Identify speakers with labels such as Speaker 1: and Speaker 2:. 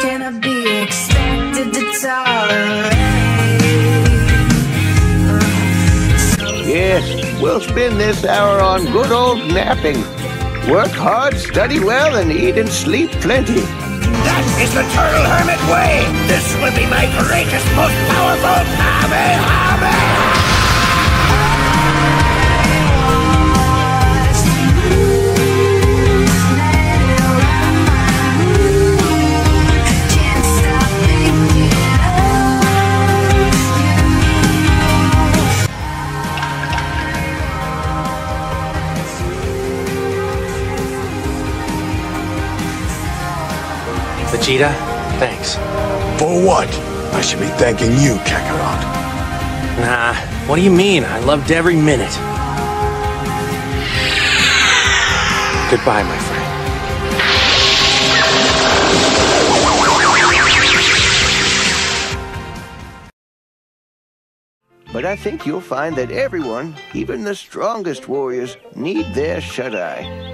Speaker 1: can I be expected to tolerate?
Speaker 2: Yes, we'll spend this hour on good old napping. Work hard, study well, and eat and sleep plenty.
Speaker 3: That is the turtle hermit way! This will be my greatest, most powerful hobby!
Speaker 4: Vegeta, thanks.
Speaker 5: For what? I should be thanking you, Kakarot.
Speaker 4: Nah, what do you mean? I loved every minute. Goodbye, my friend.
Speaker 2: But I think you'll find that everyone, even the strongest warriors, need their shut-eye.